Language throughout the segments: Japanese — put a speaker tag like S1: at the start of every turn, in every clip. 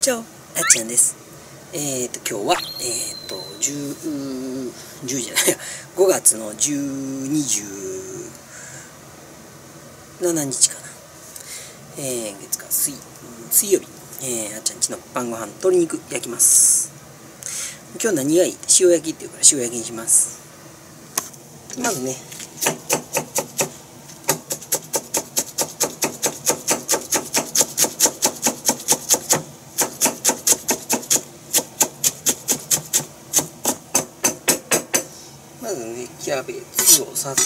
S1: チャオ、あっちゃんです。今日は、10じゃないや、5月の27日かな。月火水曜日、あっちゃんちの晩ご飯、鶏肉焼きます。今日何がいい？塩焼きっていうから塩焼きにします。まずね、キャベツをさっと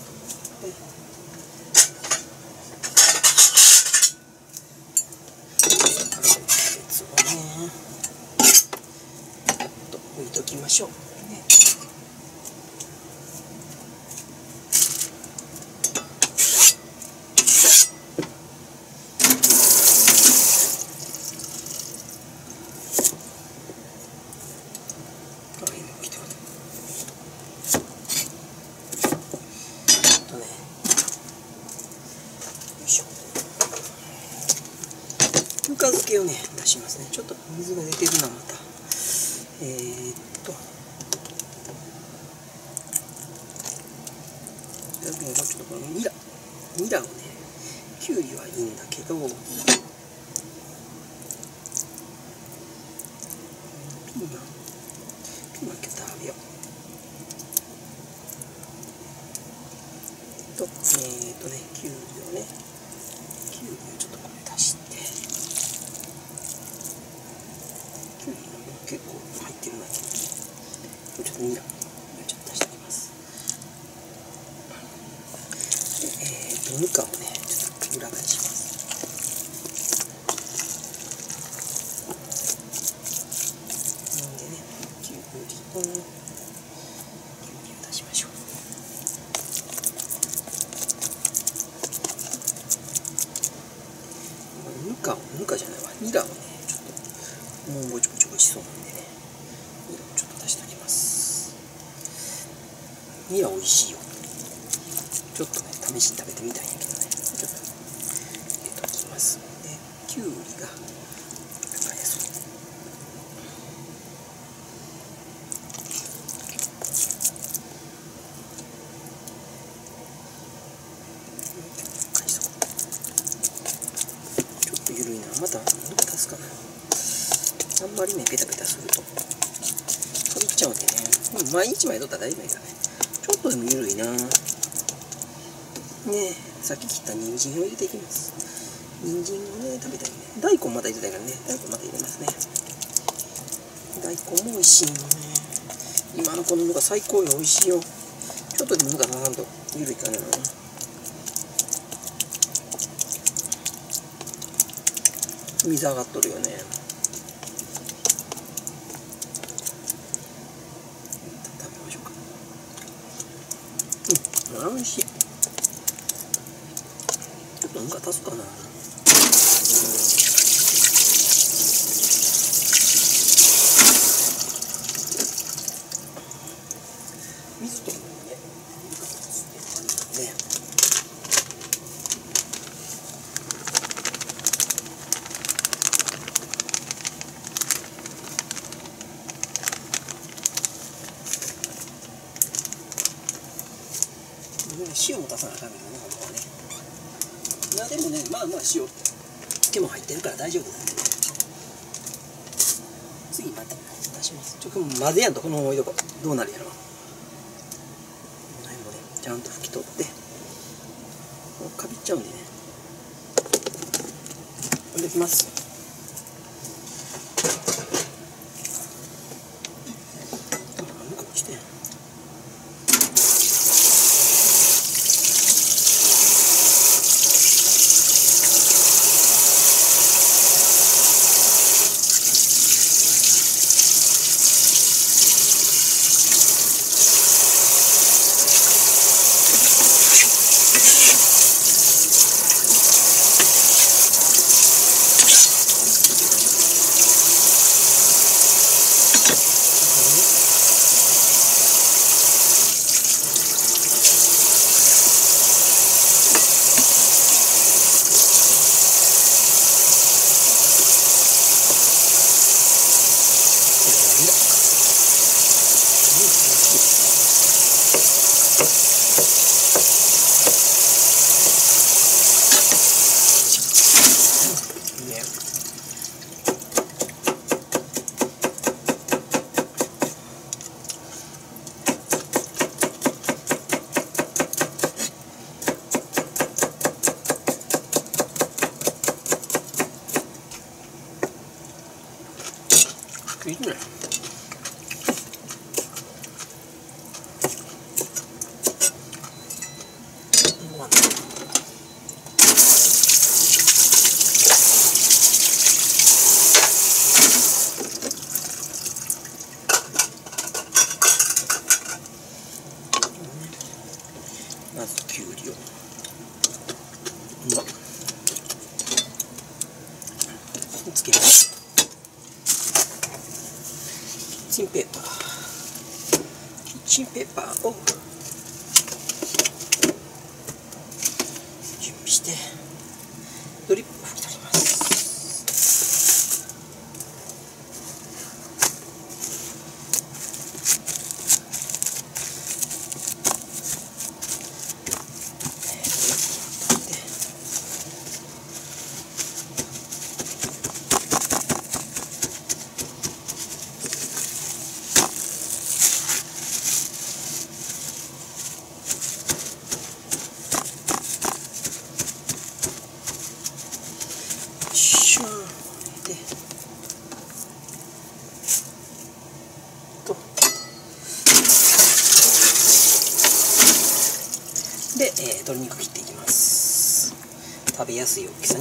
S1: 置いときましょう。ぬか漬けをね出しますね。ちょっと水が出てるなまた。ちょっとこのニラをね、きゅうりはいいんだけど、ピーマン今日食べようと、きゅうりをちょっとこれ出して、きゅうりが結構入ってるな。ちょっとニラちょっと出しておきます。ぬかをねちょっと裏返します。でね、きゅうりを出しましょう。ぬかじゃないわ、ニラをねちょっともうぼちぼちしそうなんでね、ニラをちょっと出しておきます。ニラ美味しいよ。ちょっとね試しに食べてみたいんやけどね、ちょっと入れておきます。できゅうりがそうちょっと緩いな。またぬか足すかな。あんまりねペタペタするとかびっちゃうんでね、毎日とったら大丈夫やからね。ちょっとでも緩いなね。さっき切った人参を入れていきます。人参をね食べたいね。大根また入れたいからね、大根また入れますね。大根も美味しいのね。今のこのぬか最高よ、美味しいよ。ちょっとでもぬか足さんと緩いかな。水上がっとるよね。食べましょうか。美味しい。ちょっとぬか足すかな。水とね、塩も足さなあかんけどね、ほんまはね。いやでもね、まあ塩手も入ってるから大丈夫なんでね。次また出します。混ぜやんとこのまま置いとこう。どうなるやろ。この辺もねちゃんと拭き取ってかびっちゃうんでね。これできます。 いいね。まずきゅうりをつけます。キッチンペーパーを準備してドリップを拭き取ります。で、鶏肉切っていきます。食べやすい大きさに。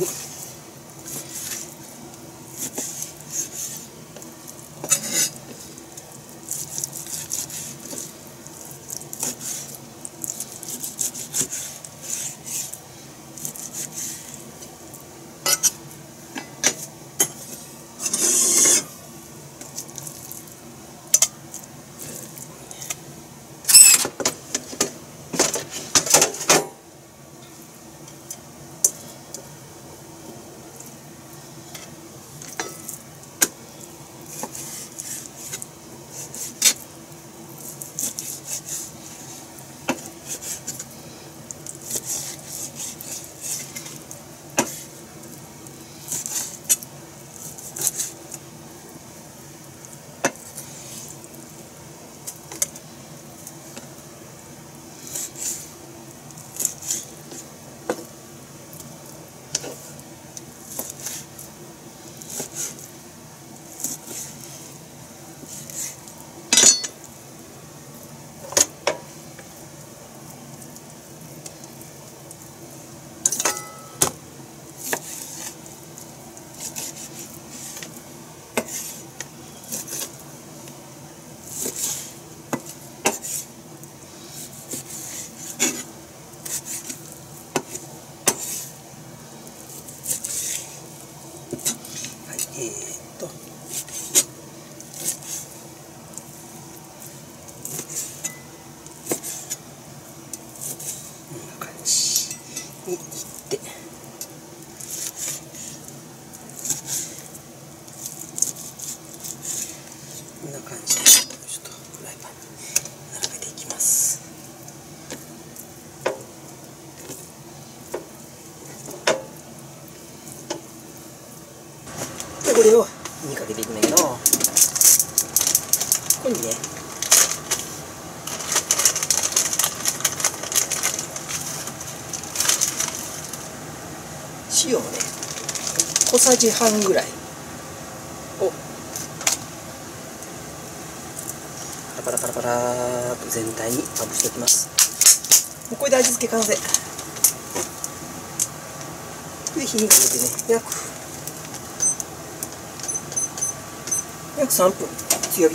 S1: に切ってこんな感じでちょっとフライパンに並べていきます。でこれを火にかけていくんだけど、ここにね塩をね小さじ半ぐらいをパラパラパラパラーと全体にまぶしておきます。もうこれで味付け完成で、火にかけてね約3分強火。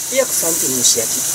S1: で約3分蒸し焼き。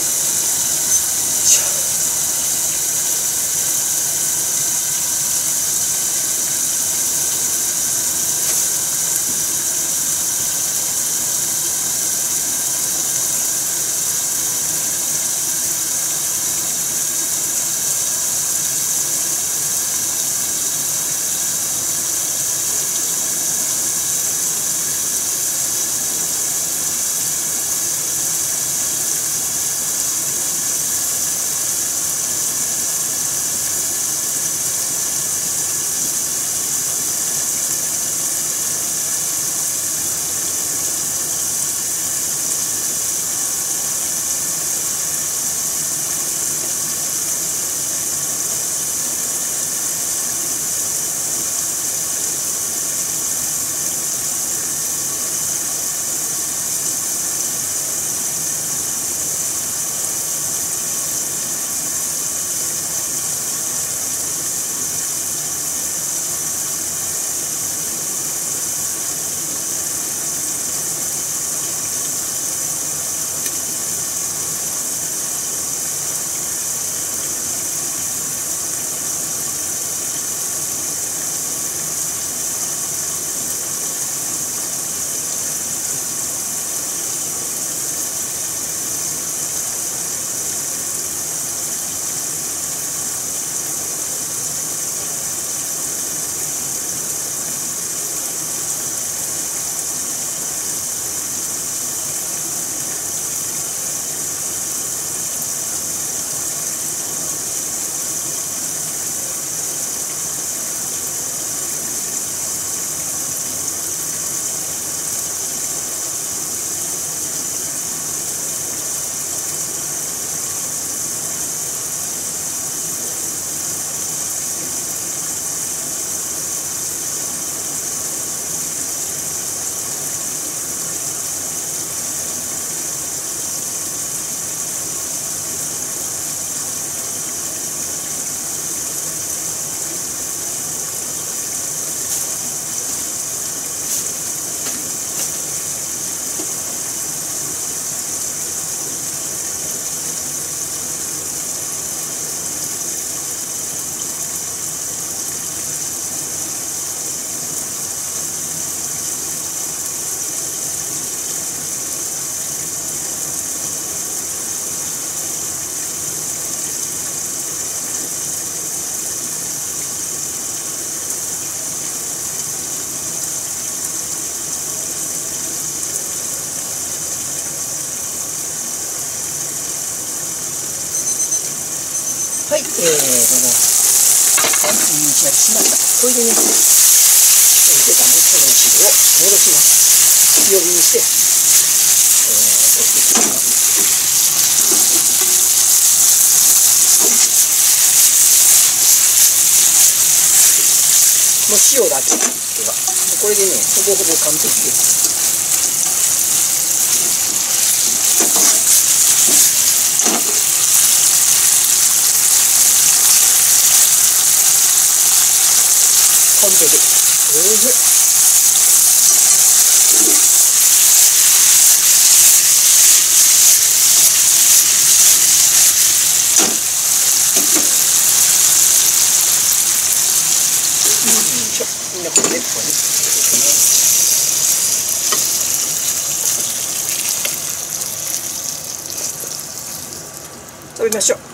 S1: はい、3分蒸し焼きしました。これでね、出た元の汁を戻します。強火にして、押していきます。もう塩だけでは、これでね、ほぼほぼ完璧です。完璧。おいしい。みんなこれでここに入れていきます。食べましょう。